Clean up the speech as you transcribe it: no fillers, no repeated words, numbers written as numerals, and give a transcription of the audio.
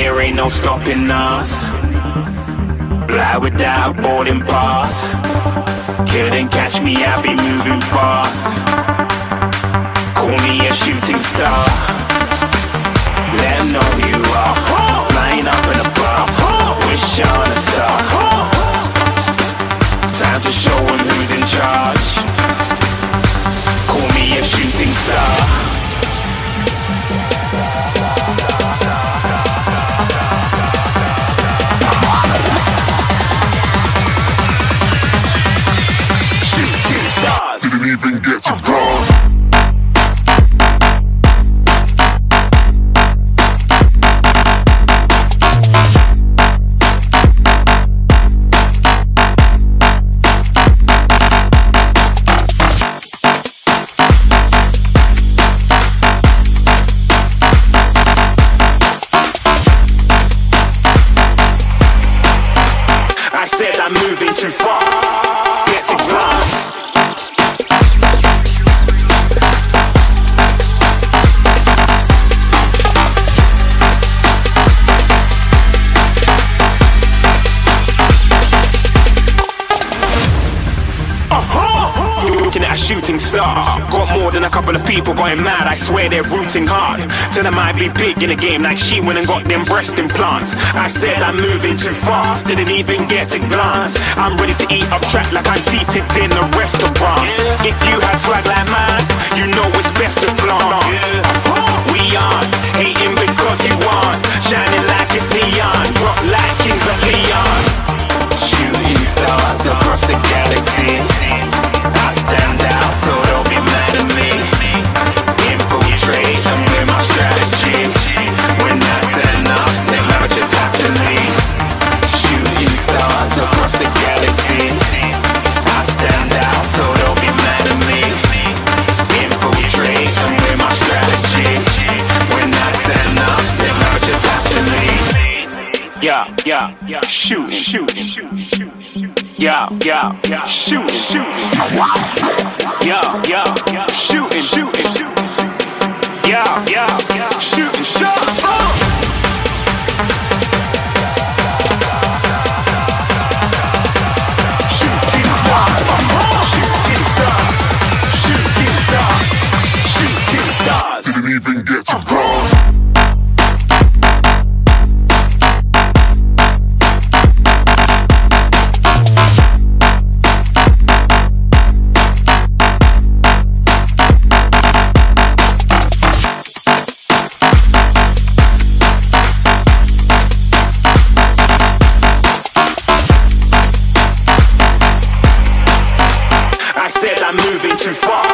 there ain't no stopping us. Fly without boarding pass. Couldn't catch me, I be moving fast. Call me a shooting star. Let 'em know who you are. Flying up in a bar. Wish on a star. Time to show 'em who's in charge. Call me a shooting star. Didn't even get to cross. I said I'm moving too far. Get to glass. Looking at a shooting star. Got more than a couple of people going mad, I swear they're rooting hard. Tell them I be big in the game like she went and got them breast implants. I said I'm moving too fast, didn't even get to glance. I'm ready to eat up track like I'm seated in a restaurant. If you had swag like mine, you know it's best to flaunt. We aren't hating because you aren't shining like it's neon, rock like kings of Leon. Shooting stars across the galaxy. I stand out, so don't be mad at me. Infiltrate, I'm with my strategy. When I turn up, them amateurs have to leave. Shooting stars across the galaxy. I stand out, so don't be mad at me. Infiltrate, I'm with my strategy. When I turn up, them amateurs have to leave. Yeah, shooting. Yeah, shooting. Yeah, shooting. Yeah, shooting shots. Shooting stars. Didn't even get to cross. I said I'm moving too far.